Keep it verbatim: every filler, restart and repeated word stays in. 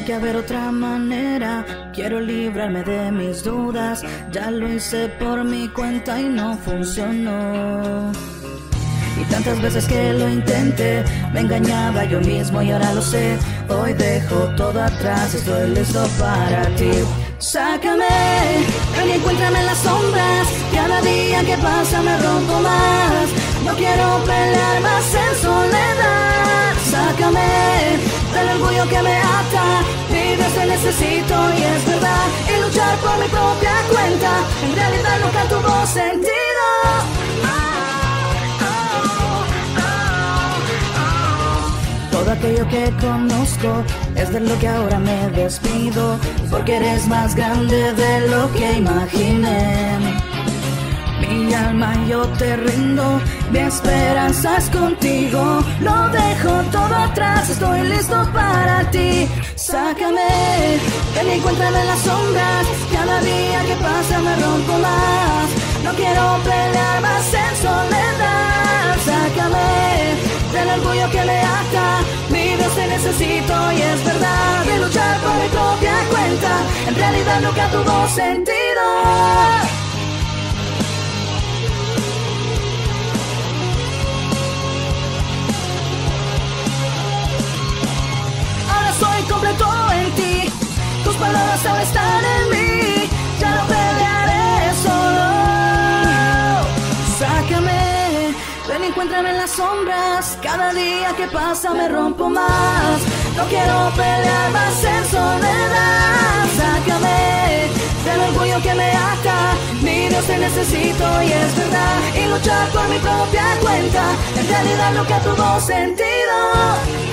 que haber otra manera. Quiero librarme de mis dudas. Ya lo hice por mi cuenta y no funcionó. Y tantas veces que lo intenté, me engañaba yo mismo y ahora lo sé. Hoy dejo todo atrás, estoy listo para ti. Sácame, ven y encuéntrame en las sombras. Cada día que pasa me rompo más. No quiero pelear más en soledad. Sácame del orgullo que me ata. Mi Dios te necesito y es verdad. Y luchar por mi propia cuenta en realidad nunca tuvo sentido. Todo aquello que conozco es de lo que ahora me despido, porque eres más grande de lo que imaginé. Mi alma yo te rindo, mi esperanza es contigo. Lo dejo todo atrás, estoy listo para ti. Sácame, ven y encuéntrame en las sombras. Cada día que pasa me rompo más. No quiero pelear más en soledad. Sácame del orgullo que me ata. Mi Dios te necesito y es verdad. De luchar por mi propia cuenta en realidad nunca tuvo sentido. Soy completo en ti, tus palabras ahora están en mí. Ya no pelearé solo. Sácame, ven y encuéntrame en las sombras. Cada día que pasa me rompo más. No quiero pelear más en soledad. Sácame del orgullo que me ata. Mi Dios te necesito y es verdad. Y luchar por mi propia cuenta en realidad nunca tuvo sentido.